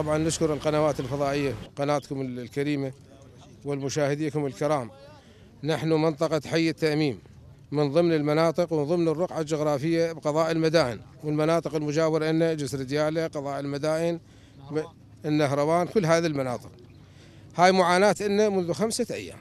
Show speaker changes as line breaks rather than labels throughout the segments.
طبعا نشكر القنوات الفضائية، قناتكم الكريمة والمشاهديكم الكرام. نحن منطقة حي التأميم من ضمن المناطق ومن ضمن الرقعة الجغرافية بقضاء المدائن، والمناطق المجاورة لنا جسر ديالى، قضاء المدائن، النهروان، كل هذه المناطق. هاي معاناة إلنا منذ 5 أيام.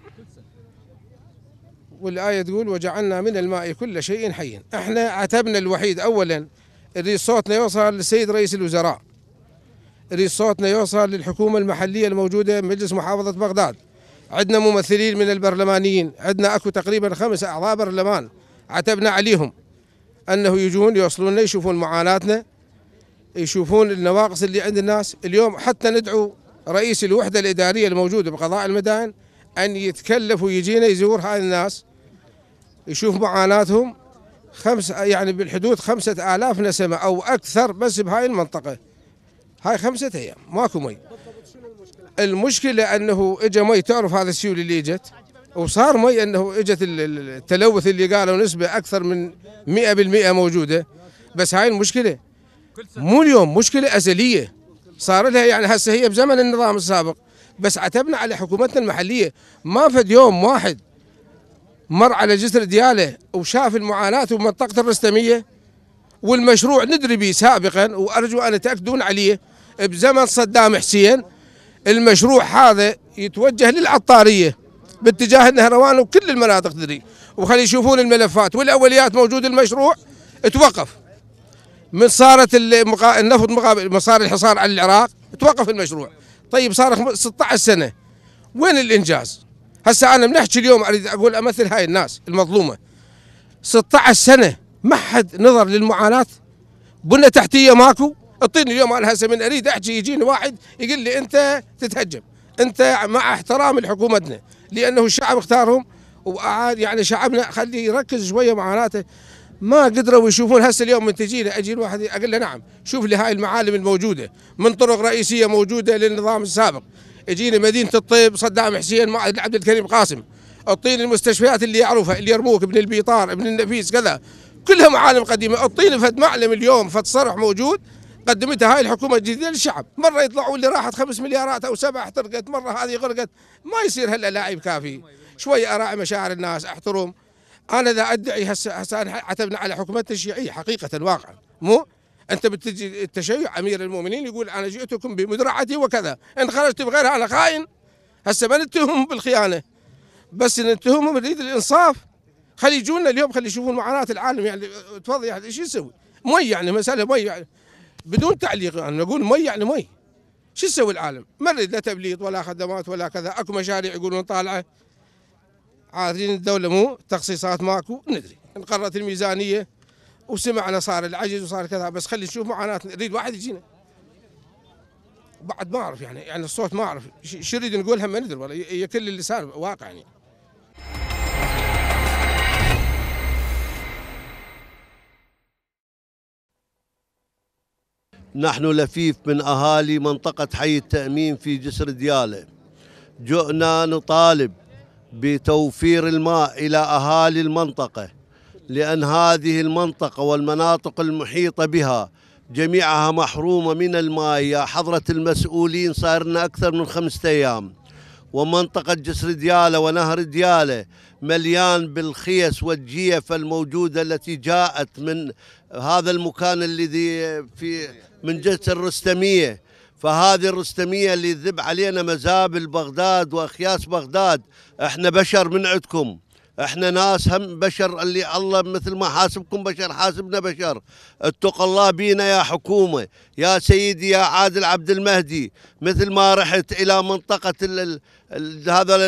والآية تقول وجعلنا من الماء كل شيء حي. احنا عتبنا الوحيد أولا نريد صوتنا يوصل للسيد رئيس الوزراء، نريد صوتنا يوصل للحكومة المحلية الموجودة مجلس محافظة بغداد. عندنا ممثلين من البرلمانيين، عندنا اكو تقريبا 5 أعضاء برلمان عتبنا عليهم انه يجون يوصلون لنا، يشوفون معاناتنا، يشوفون النواقص اللي عند الناس. اليوم حتى ندعو رئيس الوحدة الإدارية الموجودة بقضاء المدائن أن يتكلف ويجينا يزور هاي الناس، يشوف معاناتهم. يعني بالحدود 5000 نسمة أو أكثر بس بهاي المنطقة. هاي 5 أيام ماكو مي. المشكلة أنه إجا مي، تعرف هذا السيول اللي إجت وصار مي، أنه إجت التلوث اللي قالوا نسبة أكثر من 100% موجودة. بس هاي المشكلة مو اليوم، مشكلة أزلية صار لها، يعني هسه هي بزمن النظام السابق، بس عتبنا على حكومتنا المحلية. ما فد يوم واحد مر على جسر ديالى وشاف المعاناة ومنطقة الرستمية والمشروع ندري به سابقا، وأرجو أن تأكدون عليه. بزمن صدام حسين المشروع هذا يتوجه للعطارية باتجاه النهروان وكل المناطق تدري، وخلي يشوفون الملفات والأوليات موجود. المشروع توقف من صارت النفط مقابل صار الحصار على العراق، توقف المشروع. طيب صار 16 سنة، وين الإنجاز؟ هسه أنا بنحكي اليوم أريد أقول أمثل هاي الناس المظلومة. 16 سنة ما حد نظر للمعاناة. بنى تحتية ماكو. اعطيني اليوم أنا هسه من أريد أحكي يجيني واحد يقول لي أنت تتهجم. أنت مع احترام لحكومتنا لأنه الشعب اختارهم، وأعاد يعني شعبنا خليه يركز شوية معاناته. ما قدروا يشوفون. هسه اليوم من تجينا اجي الواحد اقول له نعم شوف لي هاي المعالم الموجوده من طرق رئيسيه موجوده للنظام السابق. يجينا مدينه الطيب صدام حسين معهد عبد الكريم قاسم، اعطيني المستشفيات اللي يعرفها، اللي يرموك، ابن البيطار، ابن النفيس، كذا كلها معالم قديمه. اعطيني فد معلم اليوم، فد صرح موجود قدمتها هاي الحكومه الجديده للشعب. مره يطلعوا اللي راحت 5 مليارات او 7 احترقت، مره هذه غرقت. ما يصير هلا لاعب كافي. شوي اراعي مشاعر الناس، احترم. انا اذا ادعي هسه عتبنا على حكومتنا الشيعيه حقيقه واقعا، مو انت بتجي التشيع امير المؤمنين يقول انا جئتكم بمدرعتي وكذا، ان خرجت بغيرها انا خائن. هسه ما نتهمهم بالخيانه، بس نتهمهم نريد الانصاف. خلي يجونا اليوم، خلي يشوفون معاناه العالم. يعني تفضل يعني ايش يسوي؟ مي يعني مساله مي يعني بدون تعليق، يعني نقول مي يعني مي. شو يسوي العالم؟ ما نريد لا تبليط ولا خدمات ولا كذا. اكو مشاريع يقولون طالعه، عارفين الدولة مو تخصيصات ماكو، ندري انقرت الميزانية وسمعنا صار العجز وصار كذا. بس خلي نشوف معاناتنا. نريد واحد يجينا بعد ما اعرف يعني الصوت ما اعرف شو نريد نقولها، ما ندري والله. هي كل اللسان واقع يعني.
نحن لفيف من أهالي منطقة حي التأميم في جسر ديالى. جئنا نطالب بتوفير الماء إلى أهالي المنطقة، لأن هذه المنطقة والمناطق المحيطة بها جميعها محرومة من الماء. يا حضرة المسؤولين صار لنا أكثر من 5 أيام، ومنطقة جسر ديالى ونهر ديالى مليان بالخيس والجيف الموجودة التي جاءت من هذا المكان الذي في من جسر الرستمية. فهذه الرستمية اللي ذب علينا مزابل بغداد وأخياس بغداد. احنا بشر من عندكم، احنا ناس هم بشر، اللي الله مثل ما حاسبكم بشر حاسبنا بشر. اتقوا الله بينا يا حكومة، يا سيدي يا عادل عبد المهدي. مثل ما رحت إلى منطقة هذا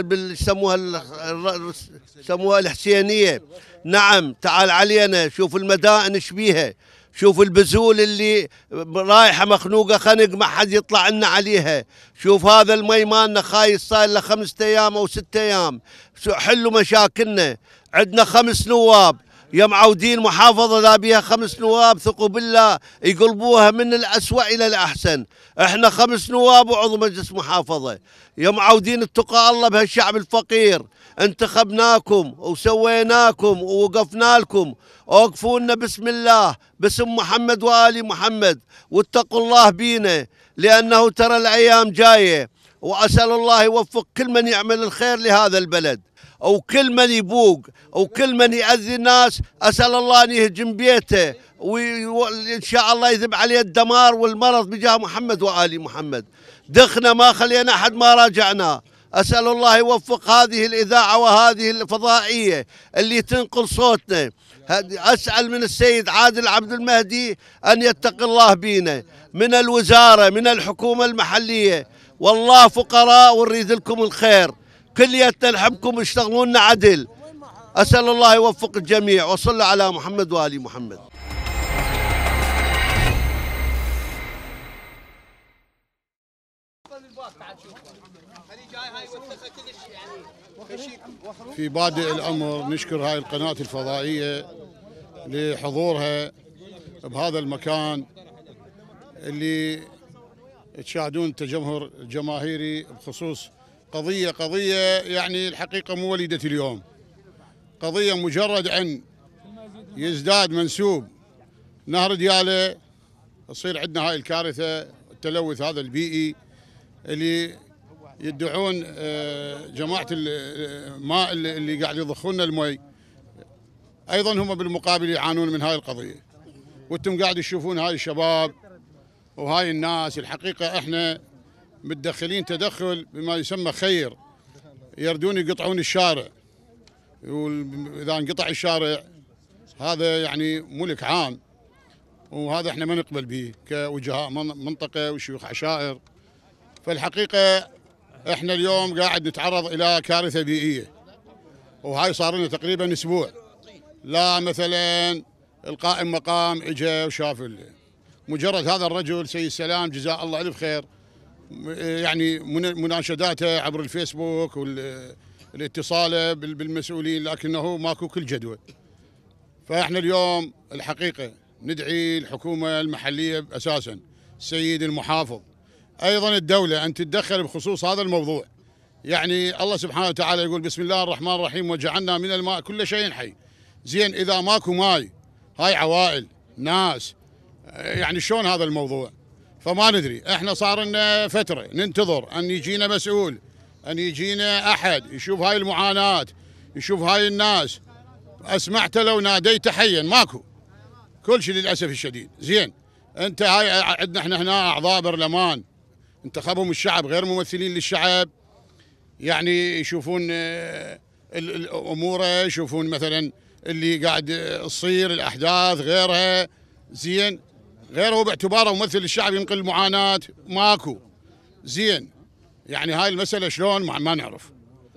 يسموها الحسينية، نعم تعال علينا شوف المدائن ايش بيها، شوف البذول اللي رايحة مخنوقة خنق ما حد يطلع لنا عليها. شوف هذا المي مالنا خايس صار له 5 أيام أو 6 أيام. حلوا مشاكلنا. عندنا 5 نواب يا معودين محافظة ذا بيها 5 نواب، ثقوا بالله يقلبوها من الأسوأ إلى الأحسن. احنا 5 نواب وعضو مجلس محافظة يا معودين، اتقوا الله بهالشعب الفقير. انتخبناكم وسويناكم ووقفنا لكم، اوقفونا بسم الله، باسم محمد وآل محمد، واتقوا الله بينا. لأنه ترى الأيام جاية، وأسأل الله يوفق كل من يعمل الخير لهذا البلد، أو كل من يبوق أو كل من يأذي الناس، أسأل الله أن يهجم بيته وإن شاء الله يذب عليه الدمار والمرض بجاه محمد وآل محمد. دخنا ما خلينا أحد ما راجعنا. أسأل الله يوفق هذه الإذاعة وهذه الفضائية اللي تنقل صوتنا. أسأل من السيد عادل عبد المهدي أن يتقي الله بينا، من الوزارة، من الحكومة المحلية. والله فقراء ونريد لكم الخير، كليتنا نحبكم، اشتغلونا عدل. أسأل الله يوفق الجميع، وصلوا على محمد وآل محمد.
في بادئ الأمر نشكر هاي القناة الفضائية لحضورها بهذا المكان اللي تشاهدون التجمهر الجماهيري بخصوص قضية يعني الحقيقة مو وليدة اليوم، قضية مجرد أن يزداد منسوب نهر ديالى تصير عندنا هاي الكارثة، التلوث هذا البيئي اللي يدعون جماعة الماء اللي قاعد يضخون المي أيضا هم بالمقابل يعانون من هاي القضية. وانتم قاعد تشوفون هاي الشباب وهاي الناس، الحقيقة احنا متدخلين تدخل بما يسمى خير، يردون يقطعون الشارع، وإذا انقطع الشارع هذا يعني ملك عام، وهذا احنا ما نقبل به كوجهاء منطقة وشيوخ عشائر. فالحقيقة احنا اليوم قاعد نتعرض إلى كارثة بيئية، وهاي صار لنا تقريبا أسبوع لا مثلا القائم مقام اجى وشاف مجرد هذا الرجل سيد سلام جزاه الله ألف خير، يعني مناشداته عبر الفيسبوك والاتصال بالمسؤولين، لكنه ماكو كل جدوى. فاحنا اليوم الحقيقة ندعي الحكومة المحلية أساسا، السيد المحافظ، أيضا الدولة أن تتدخل بخصوص هذا الموضوع. يعني الله سبحانه وتعالى يقول بسم الله الرحمن الرحيم وجعلنا من الماء كل شيء حي. زين إذا ماكو ماي هاي عوائل ناس، يعني شلون هذا الموضوع؟ فما ندري، احنا صار لنا فترة ننتظر أن يجينا مسؤول، أن يجينا أحد يشوف هاي المعاناة، يشوف هاي الناس. أسمعت لو ناديت حيا ماكو، كل شيء للأسف الشديد. زين أنت هاي عندنا احنا هنا أعضاء برلمان انتخبهم الشعب غير ممثلين للشعب، يعني يشوفون الأمور، يشوفون مثلا اللي قاعد تصير الأحداث غيرها. زين غيره باعتباره ممثل للشعب ينقل المعاناة ماكو. زين يعني هاي المسألة شلون ما نعرف.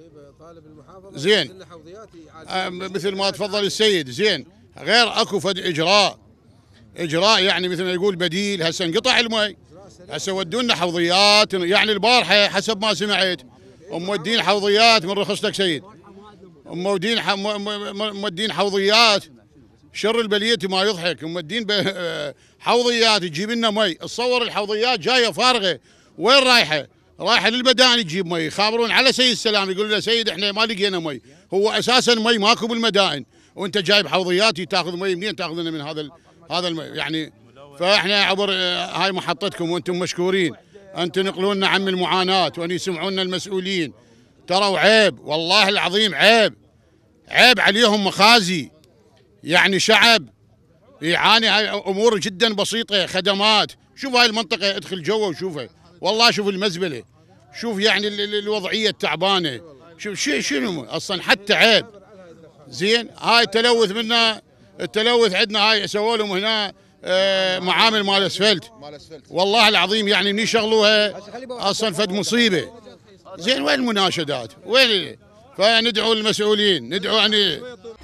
زين مثل ما تفضل السيد، زين غير اكو فد اجراء يعني مثل ما يقول بديل. هسه انقطع المي، هسه ودونا حوضيات، يعني البارحه حسب ما سمعت مودين حوضيات من رخصتك سيد، مودين حوضيات. شر البليه ما يضحك، مودين حوضيات تجيب لنا مي. تصور الحوضيات جايه فارغه، وين رايحه؟ رايحه للمدائن تجيب مي. يخابرون على سيد السلام يقولوا له سيد احنا ما لقينا مي، هو اساسا مي ماكو بالمدائن، وانت جايب حوضيات تاخذ مي منين؟ تاخذ لنا من هذا المي يعني. فاحنا عبر هاي محطتكم وانتم مشكورين ان تنقلون لنا عن المعاناه وان يسمعونا المسؤولين. ترى عيب والله العظيم، عيب عليهم مخازي، يعني شعب يعاني. هاي امور جدا بسيطه، خدمات. شوف هاي المنطقه، ادخل جوا وشوفها، والله شوف المزبله، شوف يعني الوضعيه التعبانه، شوف شنو اصلا حتى عيب. زين هاي التلوث منا، التلوث عندنا هاي سووا لهم هنا معامل مال اسفلت، والله العظيم يعني من يشغلوها اصلا فد مصيبه. زين وين المناشدات؟ وين؟ فندعو المسؤولين، ندعو يعني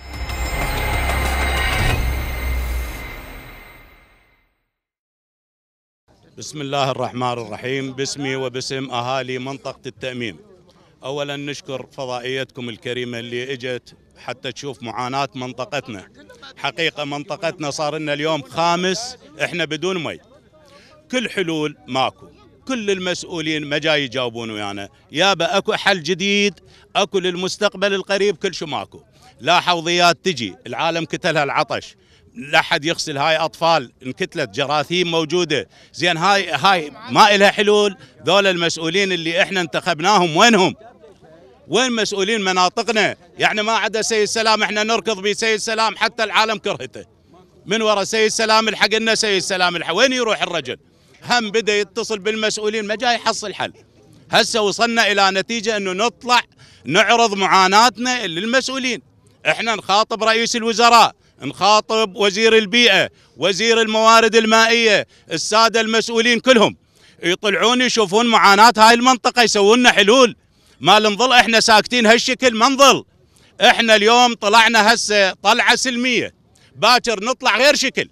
بسم الله الرحمن الرحيم، باسمي وباسم أهالي منطقة التأميم. أولا نشكر فضائيتكم الكريمة اللي اجت حتى تشوف معاناة منطقتنا. حقيقة منطقتنا صار لنا اليوم خامس احنا بدون مي، كل حلول ماكو، كل المسؤولين ما جاي يجاوبون ويانا. يابا اكو حل جديد، اكو للمستقبل القريب، كل شو ماكو. لا حوضيات تجي، العالم كتلها العطش، لا حد يغسل، هاي اطفال انكتلت، جراثيم موجوده، زين هاي ما إلها حلول. ذول المسؤولين اللي احنا انتخبناهم وينهم؟ وين مسؤولين مناطقنا؟ يعني ما عدا سيد سلام، احنا نركض بسيد سلام حتى العالم كرهته، من وراء سيد سلام الحق لنا سيد سلام الحق، وين يروح الرجل؟ هم بدا يتصل بالمسؤولين ما جاي يحصل حل. هسه وصلنا الى نتيجه انه نطلع نعرض معاناتنا للمسؤولين، احنا نخاطب رئيس الوزراء، نخاطب وزير البيئه، وزير الموارد المائيه، الساده المسؤولين كلهم يطلعون يشوفون معاناه هاي المنطقه، يسوون لنا حلول. ما نظل احنا ساكتين هالشكل، ما نظل. احنا اليوم طلعنا هسه طلعه سلميه، باكر نطلع غير شكل.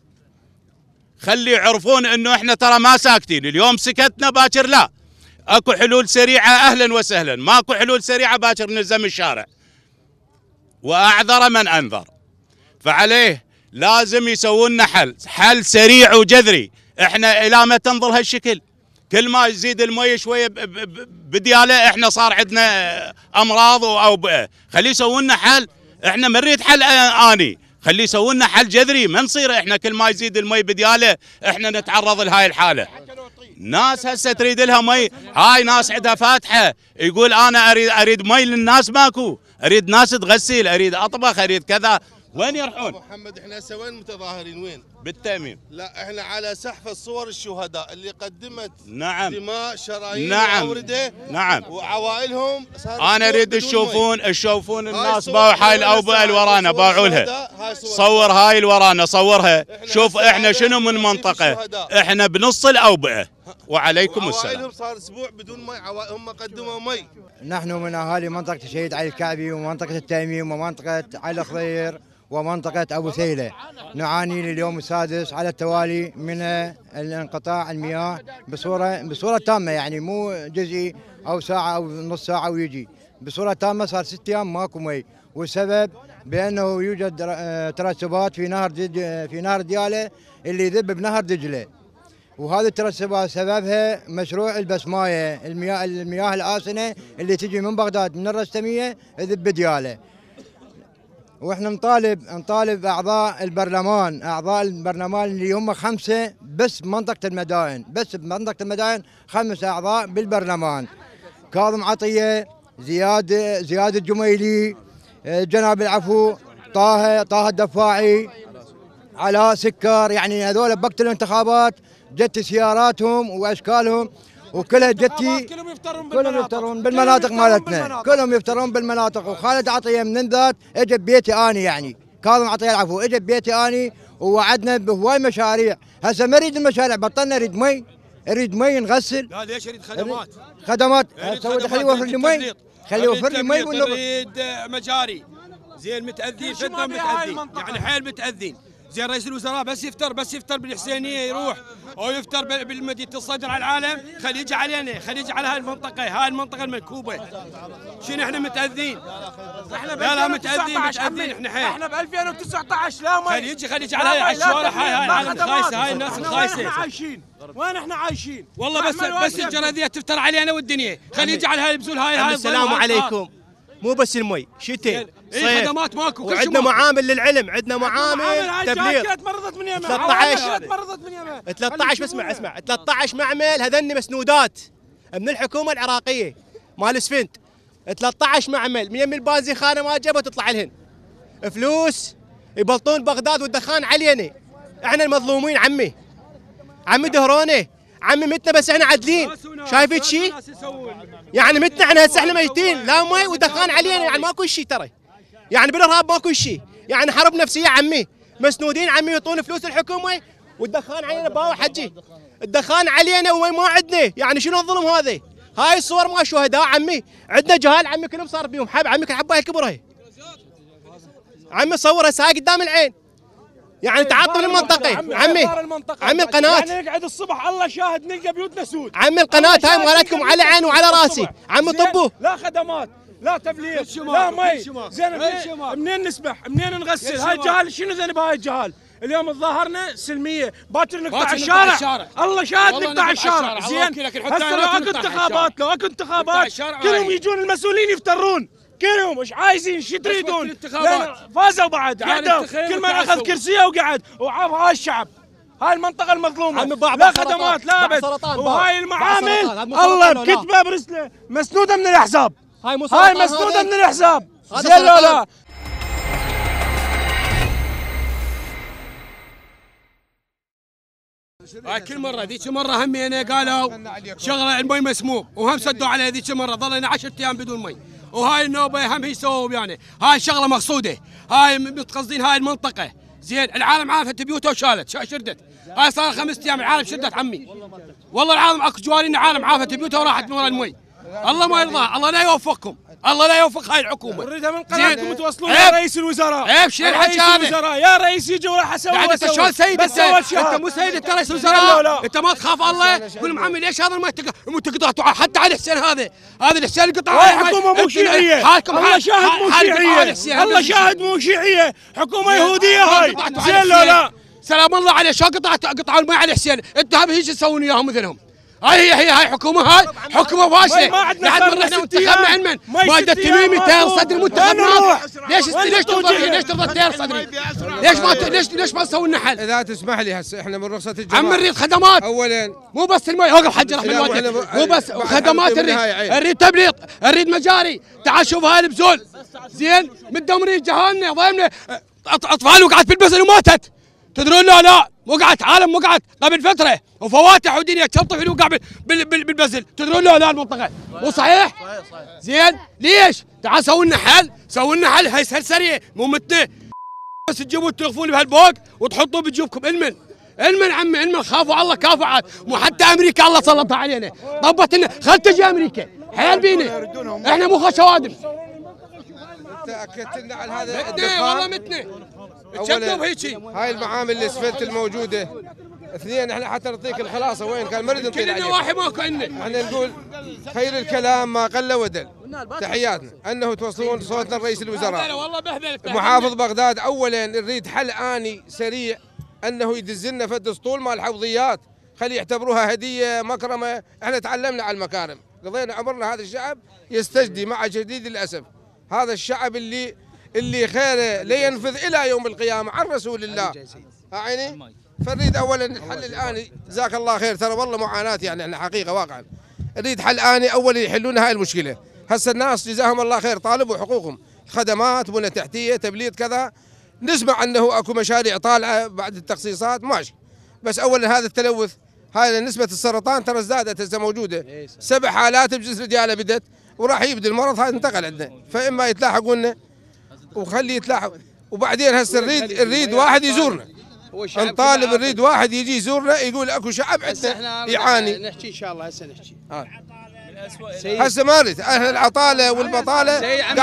خلي يعرفون انه احنا ترى ما ساكتين، اليوم سكتنا باكر لا. اكو حلول سريعه اهلا وسهلا، ماكو حلول سريعه باكر نلزم الشارع. واعذر من انذر. فعليه لازم يسوون لنا حل سريع وجذري. احنا الى متى نظل هالشكل؟ كل ما يزيد المي شويه بدياله احنا صار عندنا امراض واوبئه. خليه يسوون لنا حل، احنا ما نريد حل اني، خليه يسوون لنا حل جذري. ما نصير احنا كل ما يزيد المي بدياله احنا نتعرض لهاي الحاله. ناس هسه تريد لها مي، هاي ناس عندها فاتحه، يقول انا اريد مي للناس ماكو، اريد ناس تغسل، اريد اطبخ، اريد كذا. وين يروحون؟
محمد احنا هسه وين متظاهرين وين؟
بالتأميم.
لا احنا على سحف الصور الشهداء اللي قدمت
نعم
دماء شرايين
نعم
وأوردة
نعم
وعوائلهم.
انا اريد تشوفون الناس باعوا هاي الاوبئه اللي ورانا، باعوا لها. صور هاي اللي ورانا، صورها. شوف احنا شنو من منطقه، احنا بنص الاوبئه. وعليكم السلام.
عوائلهم صار اسبوع بدون مي، هم قدموا مي.
نحن من اهالي منطقه الشهيد علي الكعبي ومنطقه التأميم ومنطقه علي الخضير ومنطقة أبو ثيلة، نعاني لليوم السادس على التوالي من الانقطاع المياه بصورة تامة، يعني مو جزئي أو ساعة أو نص ساعة ويجي، بصورة تامة. صار 6 أيام ماكو مي، والسبب بأنه يوجد ترسبات في نهر ديالة اللي يذب بنهر دجلة، وهذه الترسبات سببها مشروع البسماية، المياه الآسنة اللي تجي من بغداد من الرستمية تذب ديالة. واحنا نطالب اعضاء البرلمان اللي هم 5 بس بمنطقه المدائن، بس بمنطقه المدائن 5 اعضاء بالبرلمان: كاظم عطيه، زياد الجميلي، جناب العفو، طه الدفاعي، علاء سكر. يعني هذول بوقت الانتخابات جت سياراتهم واشكالهم وكلها جتي، كلهم يفترون بالمناطق مالتنا، كلهم يفترون بالمناطق. وخالد عطيه من ذات اجى ببيتي اني، يعني كاظم عطيه العفو اجى ببيتي اني ووعدنا بهواي مشاريع. هسه ما نريد المشاريع، بطلنا نريد مي نغسل.
لا ليش اريد خدمات؟
خليه يوفر لي مي، خليه يوفر لي مي
اريد مجاري. زين متاذين جدا، متاذين يعني حيل متاذين. زين رئيس الوزراء بس يفتر بالحسينيه يروح، او يفتر بالمدينه الصدر على العالم، خليه يجي علينا، خليه يجي على هاي المنطقه المنكوبه. شنو احنا متاذين؟ احنا لا متاذين احنا حيل.
احنا ب 2019 لا مي.
خليه يجي على الشوارع، هاي العالم الخايسه، هاي الناس الخايسه.
وين احنا عايشين؟
والله بس الجراديه تفتر علينا والدنيا، خليه يجي على هاي البزول هاي.
السلام عليكم. مو بس المي، شتاء
صيف، خدمات ماكو،
وعندنا معامل للعلم، عندنا معامل تبليغ.
تمرضت من يمه
13 اسمع 13 معمل هذني مسنودات من الحكومه العراقيه مال اسفنت. 13 معمل من يم البازي خانه ما جابها تطلع لهن فلوس، يبلطون بغداد والدخان علينا. احنا المظلومين عمي دهرونه، عمي متنا بس احنا عادلين. شايفين شيء؟ يعني متنا احنا هسه احنا ميتين، لا مي ودخان علينا، يعني ماكو شيء ترى. يعني بالارهاب ماكو شيء، يعني حرب نفسيه عمي، مسنودين عمي، يعطون فلوس الحكومه والدخان علينا. باو حجي الدخان علينا وما عندنا، يعني شنو الظلم هذا؟ هاي الصور ما شهداء عمي، عندنا جهال عمي كلهم صار بيهم حب عمي كحبايه الكبر هي. عمي صورها ساي قدام العين، يعني تعاطوا المنطقه عمي القناه،
يعني نقعد الصبح الله شاهد نلقى بيوتنا سود.
عمي القناه هاي مالتكم على عيني وعلى راسي. عمي طبوا،
لا خدمات، لا تبليغ، لا مي. زين منين نسبح؟ منين نغسل؟ هاي الجهال شنو ذنب هاي الجهال؟ اليوم تظاهرنا سلميه، باكر نقطع الشارع. الله شاهد نقطع الشارع. زين هسه لو اكو انتخابات كلهم يجون المسؤولين يفترون. كلهم ايش عايزين ايش تريدون؟ فازوا بعد عدوا كل من اخذ كرسيه وقعد وعاب هاي الشعب. هاي المنطقة المظلومة لا خدمات لا بد، وهاي المعامل الله بكتبه برسله مسنودة من الأحزاب. هاي مسنودة من الأحزاب. زين لو لا؟
هاي كل مرة ذيك مرة همينا قالوا شغلة المي مسموم وهم سدوا عليه ذيك مرة ظلنا 10 أيام بدون مي، وهاي النوبة هم يسووا يعني هاي شغلة مقصودة، هاي متقصدين هاي المنطقة. زين العالم عافت بيوته وشالت شردت، هاي صار 5 أيام العالم شدت عمي، والله العالم اكو جوارين العالم عافت بيوته وراحت من ورا المي. الله ما يرضى، الله لا يوفقكم، الله لا يوفق هاي الحكومه.
نريدها من قناتكم توصلون يا رئيس الوزراء.
عيب شنو الحكي هذا؟
يا رئيس يجي وراح اسوي
انت شلون سيد؟ انت مو سيد، انت رئيس الوزراء، انت ما تخاف الله؟ قول معمي ليش هذا المي تقطعوا حتى على الحسين هذا الحسين اللي قطع
حكومه مو شيعيه. الله شاهد مو شيعيه، الله شاهد مو شيعيه، حكومه يهوديه هاي. زين لو لا؟
سلام الله عليه شو قطعوا المي على الحسين؟ انت هم هيك تسوون اياهم مثلهم. هاي حكومه، هاي حكومه فاشله. لحد ما احنا انتخبنا علما ماده التميمي تيار صدري منتخب. ليش ترضى تيار صدري؟ ليش ما نسوي النحل؟
اذا تسمح لي هسه احنا من رخصه الجماعه
عم نريد خدمات
اولا،
مو بس المي. وقف حج رحمه الله، مو بس خدمات نريد تبليط، نريد مجاري. تعال شوف هاي البزول زين متدمرين جهالنا ضايمنا اطفال وقعت بالبزل وماتت. تدرون لا وقعت عالم وقعت قبل فتره وفواتح ودنيا كم طفل وقع بالبزل. تدرون لا المنطقه مو صحيح؟ زين ليش؟ تعال سووا لنا حل، هاي سريع مو متنا بس تجيبون تلغفون بهالبوق وتحطوه بجيوبكم. علما عمي علما، خافوا على الله كافوا عاد. مو حتى امريكا الله سلطها علينا، ضبط لنا خل تجي امريكا حيل بينا، احنا مو خوادم.
انت اكدت لنا على هذا
متنا والله متنا.
هاي المعامل الاسفلت الموجوده. اثنين احنا حتى نعطيك الخلاصه وين كان ما نريد نطيل عليك.
كل النواحي ماكو عندنا.
احنا نقول خير الكلام ما قل ودل. تحياتنا انه توصلون صوتنا لرئيس الوزراء.
والله بهذلك
محافظ بغداد اولا نريد حل اني سريع انه يدز لنا فد اسطول مال الحوضيات، خلي يعتبروها هديه مكرمه. احنا تعلمنا على المكارم، قضينا عمرنا. هذا الشعب يستجدي مع شديد الاسف، هذا الشعب اللي خيره لينفذ الى يوم القيامه عن رسول الله. عيني فنريد اولا الحل الاني. جزاك الله خير، ترى والله معاناه يعني احنا حقيقه واقعا نريد حل اني اولا يحلون هاي المشكله. هسه الناس جزاهم الله خير طالبوا حقوقهم، خدمات بنى تحتيه تبليط كذا. نسمع انه اكو مشاريع طالعه بعد التخصيصات ماشي، بس اولا هذا التلوث، هاي نسبه السرطان ترى زادت هسه موجوده. 7 حالات بجسر دياله بدت وراح يبدي المرض هذا انتقل عندنا، فاما يتلاحقوا لنا وخلي يتلاحق. وبعدين هسه نريد واحد يزورنا، نطالب نريد واحد يجي يزورنا يقول اكو شعب عندنا يعاني.
نحكي ان شاء الله هسه نحكي.
هسه ما نريد احنا العطاله والبطاله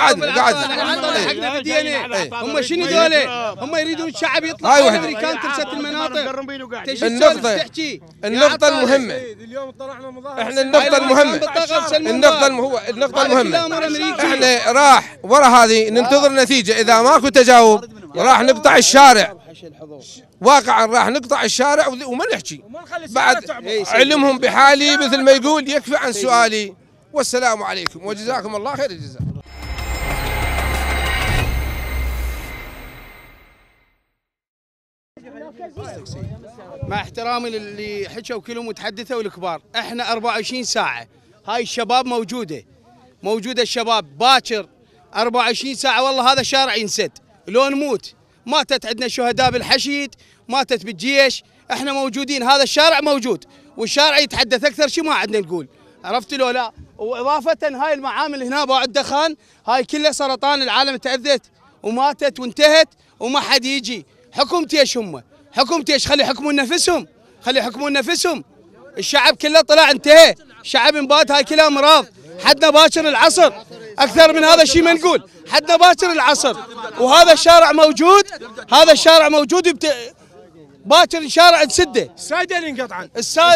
قعدنا بدينا. هم شنو ذولا؟ هم يريدون الشعب يطلع من امريكان ترست المناطق.
النقطة المهمة
اليوم طلعنا مظاهر،
احنا النقطة المهمة احنا راح ورا هذه ننتظر نتيجة. اذا ماكو تجاوب راح نقطع الشارع، واقعا راح نقطع الشارع وما نحكي بعد. علمهم بحالي مثل ما يقول يكفي عن سؤالي. والسلام عليكم وجزاكم الله خير الجزاء.
مع احترامي للي حكوا كلهم وتحدثوا الكبار، احنا 24 ساعة هاي الشباب موجودة الشباب باكر 24 ساعة. والله هذا الشارع ينسد لو نموت. ماتت عندنا شهداء بالحشيد، ماتت بالجيش، احنا موجودين. هذا الشارع موجود والشارع يتحدث اكثر شيء ما عندنا نقول. عرفت لو لا؟ واضافة هاي المعامل هنا باع الدخان هاي كلها سرطان. العالم تأذت وماتت وانتهت وما حد يجي. حكومتي ايش هم؟ حكومتي ايش؟ خلي يحكمون نفسهم. الشعب كله طلع انتهى، الشعب انبات. هاي كلها امراض. حدنا باكر العصر، اكثر من هذا الشيء ما نقول. حدنا باكر العصر وهذا الشارع موجود. باكر الشارع نسده.
السايدين ينقطعن،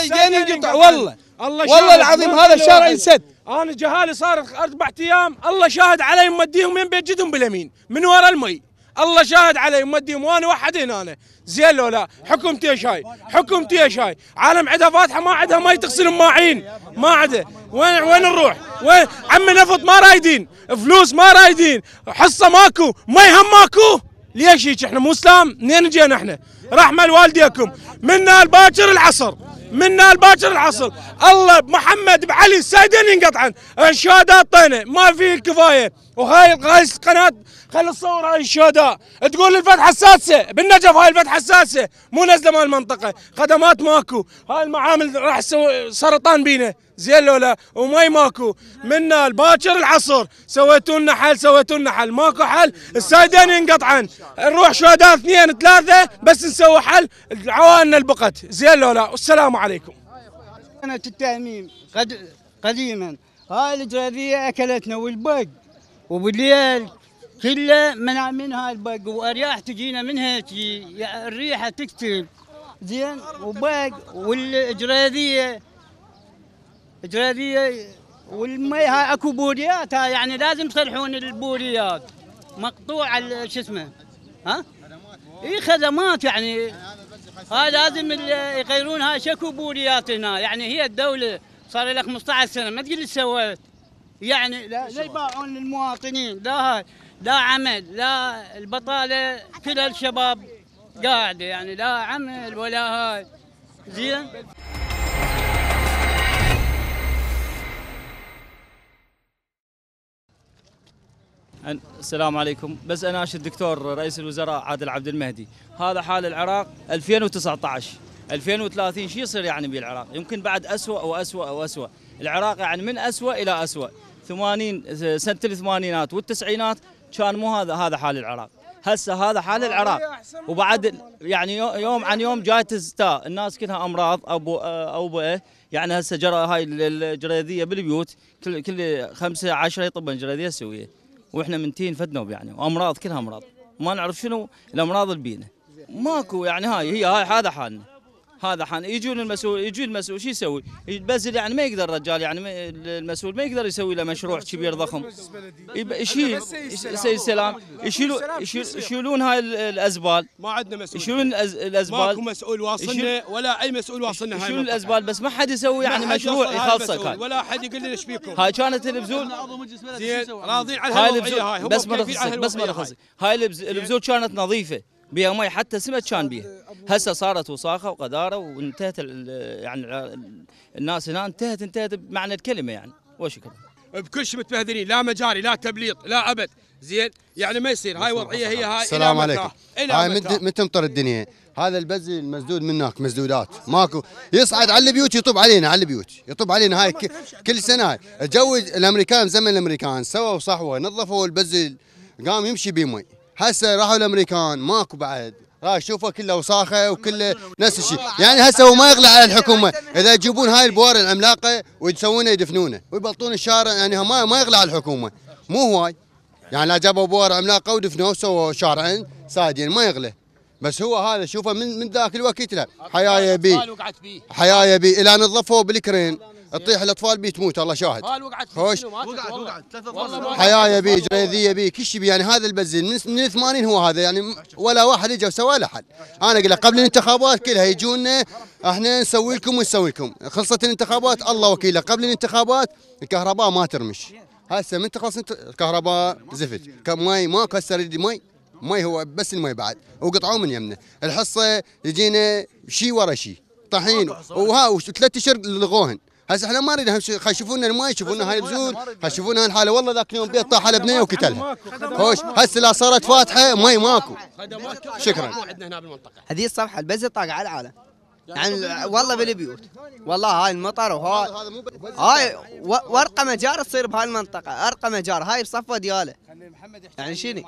والله العظيم هذا الشارع ينسد.
انا جهالي صار 4 ايام، الله شاهد علي موديهم من بيت جدهم باليمين من ورا المي. الله شاهد علي مديهم وانا واحد هنا أنا. زين لو لا حكومتي ايش هاي؟ حكومتي ايش هاي؟ عالم عندها فاتحه ما عندها ماي تغسل ماعين ما عندها. وين نروح؟ وين عمي نفط ما رايدين، فلوس ما رايدين، حصه ماكو، مي هم ماكو. ليش هيك؟ احنا مو اسلام؟ منين جينا احنا؟ رحمه لوالديكم، منا الباكر العصر، منا الباكر العصر، الله بمحمد بعلي السيدين ينقطعن، الشهداء طينه ما في الكفايه، وهاي القناه خلي تصور هاي الشهداء، تقول الفتحه السادسه بالنجف، هاي الفتحه السادسه مو نازله مال المنطقه، خدمات ماكو، هاي المعامل راح تسوي سرطان بينا، زين لو لا، ومي ماكو، منا الباكر العصر، سويتوا لنا حل، سويتوا لنا حل، ماكو حل، السيدين ينقطعن، نروح شهداء 2 3 بس نسوي حل، عوائلنا البقت، زين لو لا، والسلام عليكم.
قناة التأميم قديما هاي الجرادية أكلتنا والبق، وبالليل كله منع منها البق، وأرياح تجينا منها تجي الريحة تكتب زين، وبق والجرادية والمي هاي اكو بوريات، هاي يعني لازم تصلحون البوريات مقطوع شو اسمه ها؟ اي خدمات يعني هاي لازم يغيرون، هاي شكو بوريات هنا، يعني هي الدولة صار لها 15 سنة ما تقول لي سوت، يعني لا يباعون للمواطنين، لا هاي لا عمل، لا البطالة كل الشباب قاعدة يعني لا عمل ولا هاي زين.
السلام عليكم، بس اناشد الدكتور رئيس الوزراء عادل عبد المهدي، هذا حال العراق 2019 2030 شو يصير يعني بالعراق؟ يمكن بعد اسوء واسوء واسوء، العراق يعني من اسوء الى اسوء، 80 سنه الثمانينات والتسعينات كان مو هذا حال العراق، هسه هذا حال العراق، وبعد يعني يوم عن يوم جاي تزداد الناس كلها امراض او بؤه، يعني هسه جرى هاي الجريديه بالبيوت كل 5 10 يطبن جريديه سويه، واحنا منتين فدنوب يعني، وامراض كلها امراض، ما نعرف شنو الامراض اللي بينا، ماكو يعني هاي هذا حالنا، هذا حالنا، يجي المسؤول شو يسوي؟ يبذل يعني ما يقدر الرجال يعني المسؤول ما يقدر يسوي له مشروع كبير ضخم، يشيل سيد سلام يشيلون هاي الازبال،
ما عندنا مسؤول،
يشيلون الازبال،
ماكو مسؤول واصلنا ولا اي مسؤول واصلنا، هاي
يشيلون الازبال بس ما حد يسوي يعني مشروع يخلصك،
ولا حد يقول لنا ايش بيكم،
هاي كانت البذول
زين راضين على
هاي
الوضعيه، هاي
بس ما رخصت، هاي البذول كانت نظيفه بيها مي حتى سمك كان بيها، هسه صارت وساخه وقذاره وانتهت يعني الناس هنا انتهت بمعنى الكلمه يعني، وشكرا.
بكل شيء متبهدلين، لا مجاري لا تبليط لا ابد، زين يعني ما يصير، هاي وضعيه هي هاي.
السلام عليكم. هاي من تمطر الدنيا، هذا البز المسدود منك مسدودات ماكو، يصعد على البيوت يطب علينا، على البيوت يطب علينا، هاي كل سنه هاي الجو الامريكان زمن الامريكان سووا صحوه نظفوا البز قام يمشي بمي، هسه راحوا الامريكان ماكو بعد، شوفوا كله وساخه وكله نفس الشيء، يعني هسه هو ما يغلى على الحكومه، اذا يجيبون هاي البوار العملاقه ويسوونه يدفنونه ويبلطون الشارع، يعني ما يغلى على الحكومه، مو هواي، يعني لا جابوا بوار عملاقه ودفنوه وسووا شارعين سادين ما يغلى، بس هو هذا شوفه من ذاك الوقت له حيايه بي الى نظفوه بالكرين تطيح الاطفال بي تموت، الله شاهد. خوش
وقعت
حيايه بي جريديه بي كل شيء، يعني هذا البزين من 80 هو هذا، يعني ولا واحد اجى وسوى له حل. انا اقول لك قبل الانتخابات كلها يجونا احنا نسوي لكم ونسوي لكم، خلصت الانتخابات الله وكيله، قبل الانتخابات الكهرباء ما ترمش، هسه من تخلص الكهرباء زفت، ماي ماكو هسه يريد مي هو بس المي بعد، وقطعوه من يمنا، الحصه يجينا شيء ورا شيء، طحين وها 3 اشهر لغوهن، هسه احنا ما نريد يشوفونا الماي، يشوفونا هاي البذور، يشوفونا هالحاله، والله ذاك اليوم بيت طاح على بنيه وقتلها. خوش هسه لا صارت فاتحه مي ماكو. شكرا.
عندنا هنا بالمنطقه
هذه الصفحه البز طاقه على العالم، يعني والله بالبيوت، والله هاي المطر هاي ورقه مجار تصير بهاي المنطقه، ارقى مجار هاي بصفه دياله، يعني شنو؟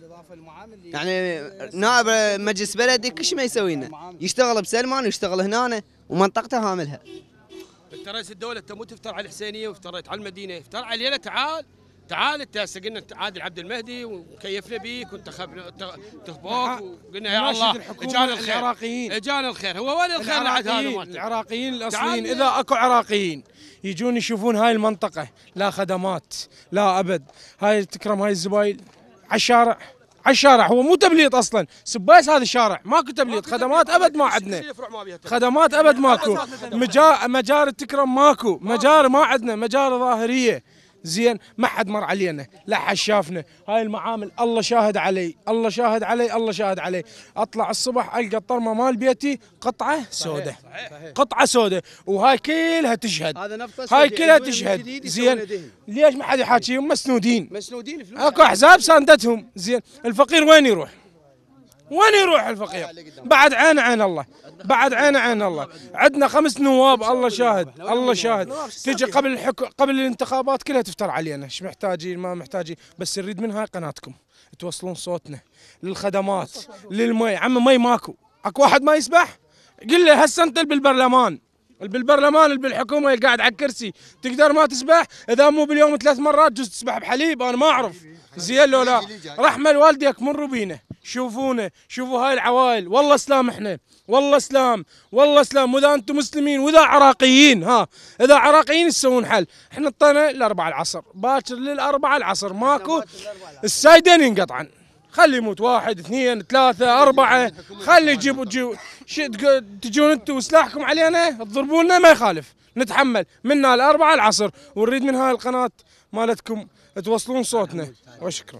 يعني نائب مجلس بلدي كل شيء ما يسوي لنا، يشتغل بسلمان ويشتغل هنا ومنطقته هاملها.
انت رئيس الدوله انت مو تفتر على الحسينيه وافتريت على المدينه، افتر علينا، تعال انت هسه قلنا عادل عبد المهدي وكيفنا بيك وانتخبوك وقلنا يا الله اجانا الخير، اجانا الخير، هو وين الخير بعد هذا مالته؟
العراقيين الاصليين اذا اكو عراقيين يجون يشوفون هاي المنطقه لا خدمات لا ابد، هاي تكرم هاي الزبايل على الشارع على الشارع، هو مو تبليط اصلا، سبايس هذا الشارع ماكو تبليط، خدمات ابد ما عندنا، خدمات ابد ماكو، مجاري تكرم ماكو، مجاري ما عندنا، مجاري ظاهريه. زين ما حد مر علينا، لا حد شافنا، هاي المعامل الله شاهد علي، الله شاهد علي، الله شاهد علي، اطلع الصبح القى الطرمه مال بيتي قطعه سوداء، قطعه سوداء، وهاي كلها تشهد، هاي كلها تشهد. زين ليش ما حد يحاكيهم؟ مسنودين فلوس، اكو احزاب ساندتهم. زين الفقير وين يروح؟ وين يروح الفقير؟ بعد عين عين الله، بعد عين عين الله. عندنا 5 نواب الله شاهد، الله شاهد، تجي قبل الانتخابات كلها تفتر علينا، ايش محتاجين ما محتاجين، بس نريد من هاي قناتكم توصلون صوتنا للخدمات، للمي. عم مي ماكو، اكو واحد ما يسبح؟ قل له هسه انت بالبرلمان، بالبرلمان بالحكومه قاعد على الكرسي، تقدر ما تسبح؟ اذا مو باليوم 3 مرات جزء تسبح بحليب، انا ما اعرف. زين لو لا رحمه لوالديك مروا بينا، شوفونا، شوفوا هاي العوائل، والله اسلام احنا، والله اسلام، والله اسلام. واذا انتم مسلمين واذا عراقيين، اذا عراقيين تسوون حل. احنا اطينا ل4 العصر، باكر ل4 العصر ماكو، السايدين ينقطعن، خلي يموت 1 2 3 4، خلي يجيبوا تجون انتم وسلاحكم علينا تضربونا ما يخالف، نتحمل منا ل4 العصر، ونريد من هاي القناه مالتكم توصلون صوتنا. وشكرا.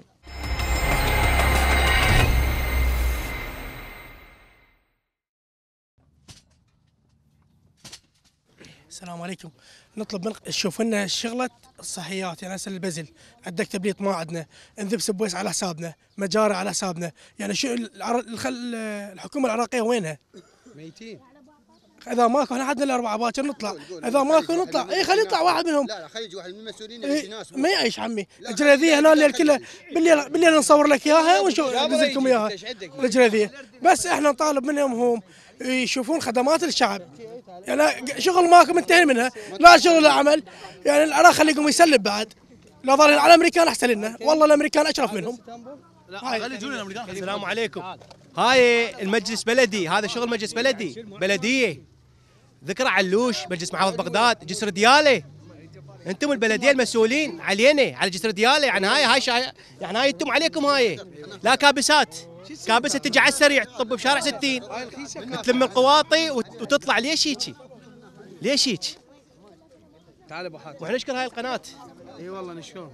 السلام عليكم. نطلب من تشوف لنا شغله الصحيات، يعني هسه البزل عندك تبليط ما عندنا، انذب سبويس على حسابنا، مجاري على حسابنا، يعني شو الحكومه العراقيه وينها؟ ميتين. اذا ماكو احنا عندنا ال4 باكر نطلع، اذا ماكو نطلع، اي خلي يطلع واحد منهم. لا خلي يجي واحد من المسؤولين يعيش ناس. ما يعيش عمي، الجريذيه هنا الليل كله، بالليل نصور لك اياها ونشوف ندز لكم اياها الجريذيه، بس احنا نطالب منهم هم يشوفون خدمات الشعب، يعني شغل ماكو منتهي منها، لا شغل لا عمل، يعني العراق خليكم يسلب بعد، لا ظالين على الامريكان احسن لنا، والله الامريكان اشرف منهم.
السلام عليكم. هاي المجلس بلدي، هذا شغل مجلس بلدي، بلديه، ذكرى علوش، مجلس محافظ بغداد، جسر دياله، انتم البلديه المسؤولين علينا، على جسر دياله، يعني يعني هاي انتم عليكم، هاي لا كابسات، كابسه تجي على السريع تطب بشارع 60 تلم القواطي وتطلع. ليش هيك؟ ليش هيك؟ تعال ابو حاتم، واحنا نشكر هاي القناه. اي والله نشكرهم.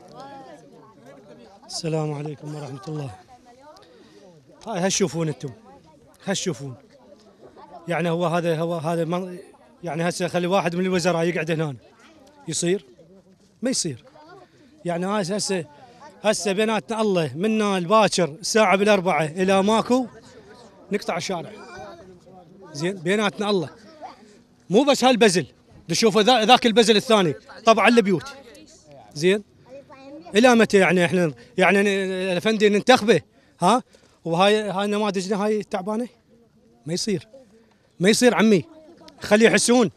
السلام عليكم ورحمه الله. هاي هتشوفون انتم، هتشوفون، يعني هو هذا يعني هسه خلي واحد من الوزراء يقعد هنا يصير؟ ما يصير. يعني هسه بيناتنا الله، منا الباكر الساعه ب4 الى ماكو نقطع الشارع. زين بيناتنا الله، مو بس هالبزل، تشوفوا ذاك البزل الثاني طبعا البيوت. زين الى متى يعني احنا يعني الافندي ننتخبه؟ وهاي نماذجنا هاي تعبانه؟ ما يصير، ما يصير عمي، خلي يحسون.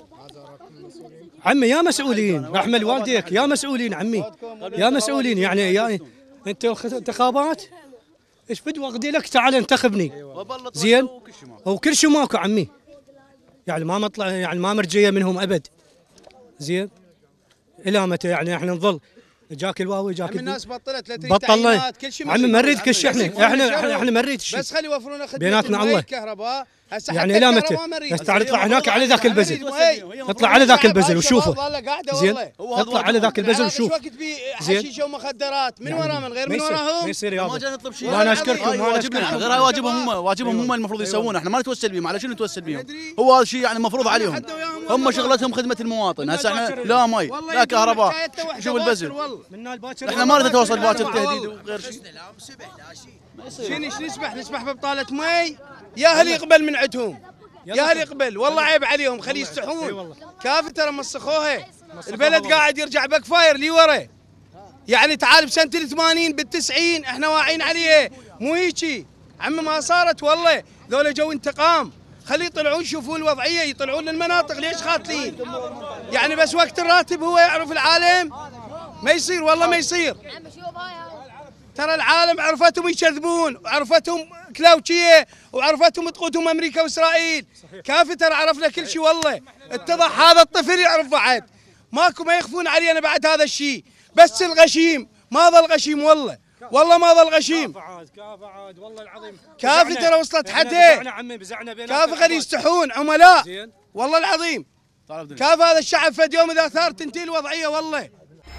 عمي يا مسؤولين، رحمة والديك يا مسؤولين عمي، يا مسؤولين، يعني انت انتخابات ايش بدي اقضي لك؟ تعال انتخبني. زين وكل شيء ماكو عمي، يعني ما مطلع، يعني ما مرجيه منهم ابد. زين الى متى يعني احنا نظل جاك الواوي جاك
الناس بطلت، لا تريد
بطلنا
تعيينات، كل شيء
عمي ما نريد كل شيء، احنا ما نريد شيء،
بس خلي يوفرون خدمه
بيناتنا الله
الكهرباء.
يعني الى متى؟ تعال اطلع هناك على ذاك البزل، اطلع على ذاك البزل وشوفه. زين اطلع على ذاك البزل وشوف.
زين حشيشه ومخدرات من وراء، من غير من وراهم
ما يصير يا
ما جاي نطلب شيء.
وانا اشكركم،
واجبنا غير هاي واجبهم هم المفروض يسوونه، احنا ما نتوسل بهم. على شنو نتوسل بهم؟ هو هذا الشيء يعني مفروض عليهم، هم شغلتهم خدمه المواطن. هسه احنا لا مي لا كهرباء، شوف البزل، احنا ما نتواصل باكر تهديد وغير شيء.
شنو نسبح ببطاله مي؟ يا هل يقبل من عندهم، يا هل يقبل، والله عيب عليهم، خلي يستحون. كافي ترى مسخوها، البلد قاعد يرجع باك فاير لي ورا. يعني تعال بسنه ال80 بال90 احنا واعيين عليه، مو هيجي عم ما صارت. والله ذولا جو انتقام، خلي يطلعون يشوفون الوضعيه، يطلعون للمناطق. ليش خاطلين؟ يعني بس وقت الراتب هو يعرف العالم؟ ما يصير، والله ما يصير. ترى العالم عرفتهم يكذبون، وعرفتهم كلاوتشيه، وعرفتهم تقودهم امريكا واسرائيل. كافي ترى عرفنا كل شيء، والله اتضح هذا الطفل يعرف بعد، ماكو ما يخفون علينا بعد هذا الشيء. بس الغشيم ما ظل غشيم، والله والله ما ظل غشيم.
كافة عاد والله العظيم.
كافي ترى وصلت حدين. كافي خلي يستحون عملاء. والله العظيم. كافي هذا الشعب فد يوم اذا ثار تنتهي الوضعيه والله.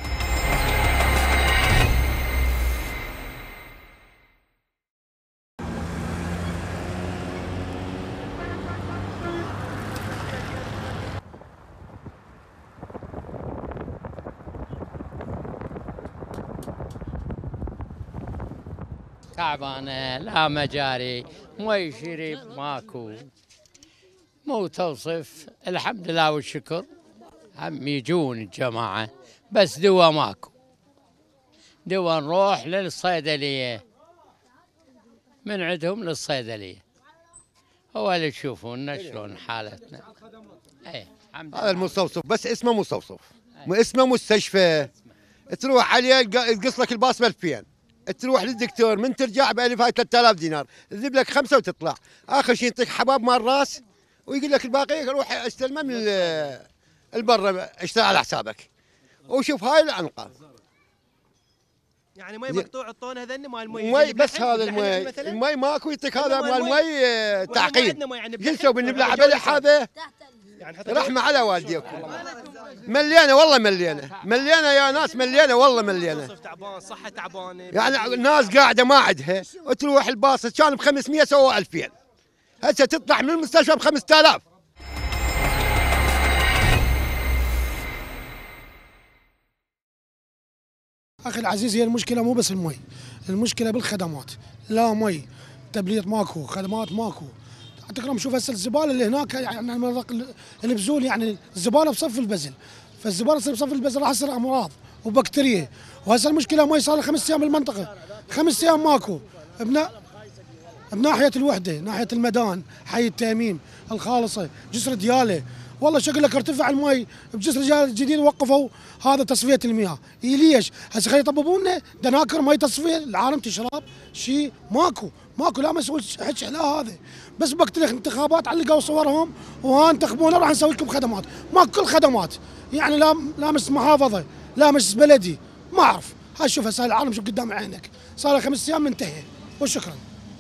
تعبانه لا مجاري مي شرب ماكو مو توصف. الحمد لله والشكر هم يجون الجماعه بس دواء ماكو. دواء نروح للصيدليه من عندهم للصيدليه. هو اللي تشوفونا شلون حالتنا. اي
هذا المستوصف بس اسمه مستوصف. اسمه مستشفى. تروح عليه يقص لك الباص ب 2000. تروح للدكتور من ترجع ب 1000 هاي 3000 دينار، تذيب لك 5 وتطلع، اخر شيء يعطيك حباب مال راس ويقول لك الباقي روح استلمه من البر اشتري على حسابك. وشوف هاي العنقه.
يعني مي مقطوع الطون هذني مال المي.
مي بس هذا المي ماكو يعطيك هذا مال مي تعقيم. جلسوا بالنبلة عبلح هذا رحمه على والديكم. مليانه والله مليانه يا ناس مليانه والله مليانه.
تعبان صحه تعبانه.
يعني ناس قاعده ما عندها وتروح الباص كان ب 500 سووا 2000. هسه تطلع من المستشفى ب 5000.
اخي العزيز هي المشكله مو بس المي، المشكله بالخدمات. لا مي، تبليط ماكو، خدمات ماكو. تكرم شوف هسه الزباله اللي هناك يعني البزول يعني الزباله بصف البزل، فالزباله تصير بصف البزل راح تصير امراض وبكتيريا. وهسه المشكله مي صار لها 5 ايام بالمنطقه، 5 ايام ماكو. بناحيه الوحده، ناحيه المدان، حي التاميم، الخالصه، جسر دياله. والله شكل لك ارتفع المي بجسر الجديد وقفوا هذا تصفيه المياه. ليش؟ هسه خلي يطببوا لنا دناكر مي تصفيه العالم تشرب شيء ماكو. لا مسؤول حكي لا هذا بس وقت الانتخابات علقوا صورهم وها انتخبونا راح نسوي لكم خدمات. ماكو كل خدمات يعني لا مجلس محافظه لا مجلس بلدي ما اعرف. هاي شوف هسه العالم شوف قدام عينك صار له 5 ايام منتهي وشكرا.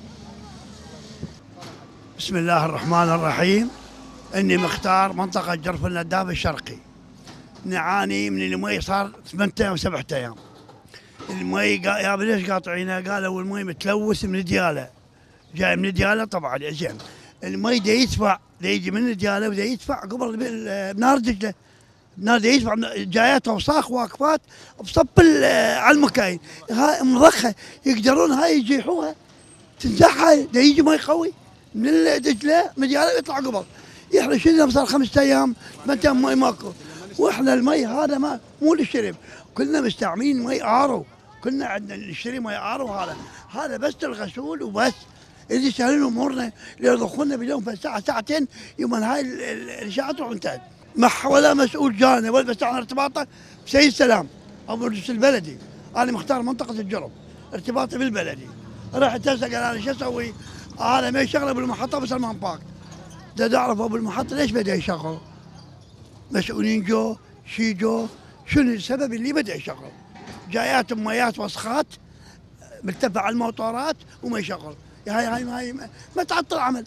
بسم الله الرحمن الرحيم. اني مختار منطقه جرف النداب الشرقي. نعاني من المي صار 8 أيام 7 أيام. المي يا ليش قاطعينها؟ قالوا المي متلوث من دياله. جاي من دياله طبعا زين. المي دا يدفع دا يجي من دياله ودا يدفع قبل بنار دجله. بنار دا يدفع جايات اوساخ واقفات بصب على المكاين. هاي مضخه يقدرون هاي يجيحوها تنزحها دا يجي مي قوي من دجله من دياله يطلع قبل. يحرش لنا صار 5 ايام 8 ايام مي ماكو. واحنا المي هذا ما مو للشرب، كلنا مستعملين مي ارو، كنا عندنا نشتري مي ارو. هذا بس الغسول وبس. اللي يسهلون امورنا يضخونا باليوم في ساعه ساعتين يوم هاي الاشاعه تروح انتهت. ما ولا مسؤول جانا ولا بس عن ارتباطه بسيد سلام ابو الرئيس البلدي. انا مختار منطقه الجرف ارتباطي بالبلدي. رحت هسه قال انا شو اسوي؟ انا ما شغله بالمحطه بسلمان باك. دا اعرف ابو المحطه ليش بدا يشغل؟ مسؤولين جو شنو السبب اللي بدا يشغل؟ جايات ميات وسخات مرتفع الموتورات وما يشغل. هاي ما تعطل عمل.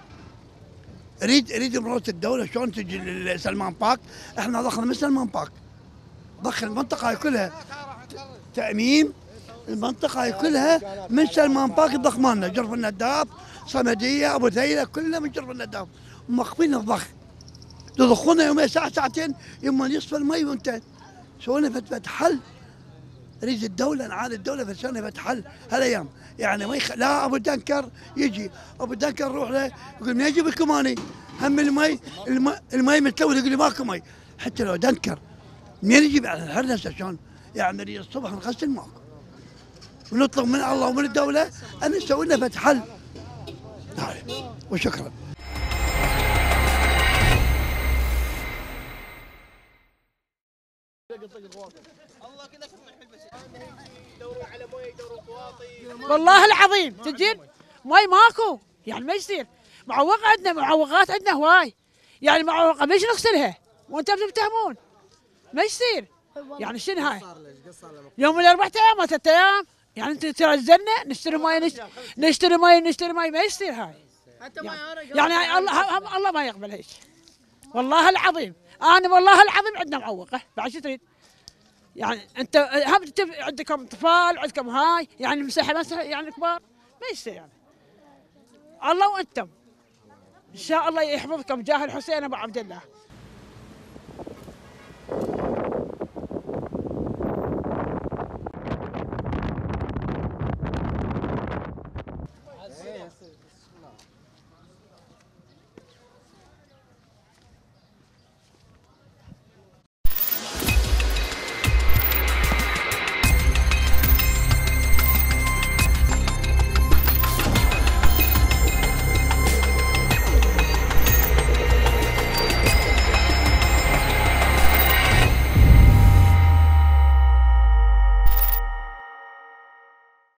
اريد مرات الدوله شلون تجي لسلمان باك. احنا ضخنا من سلمان باك، ضخ المنطقه كلها تاميم. المنطقه كلها من سلمان باك الضخ مالنا جرف النداب صمديه ابو ذيله كلها من جرف النداب موقفين الضخ. يضخونا يومين ساعه ساعتين يوم يصفى المي وانتهت. سوينا فتح حل. اريد الدوله نعاد الدوله فسوينا فتح حل هالايام. يعني ما لا ابو دنكر يجي ابو دنكر نروح له يقول منين اجيب لكم اني؟ هم المي متلوث يقول لي ماكو مي. حتى لو دنكر منين يجيب على الحرس شلون؟ يعني نريد الصبح نغسل ماكو. ونطلب من الله ومن الدوله ان يسوي لنا فتح حل. وشكرا.
والله العظيم تجين مي ماكو يعني ما يصير. معوقة عندنا معوقات عندنا هواي يعني معوقة ليش نغسلها وانتم بتتهمون؟ ما يصير يعني شنو هاي؟ يوم 4 أيام 3 أيام يعني انت تعزلنا نشتري ماي نشتري ماي ما يصير هاي. يعني الله ما يقبل هيك. والله العظيم انا والله العظيم عندنا معوقه بعد شو تريد؟ يعني انت هم عندكم اطفال عندكم هاي يعني مساحه مساحه يعني كبار ما يصير يعني. الله وانتم ان شاء الله يحفظكم جاه الحسين ابو عبد الله.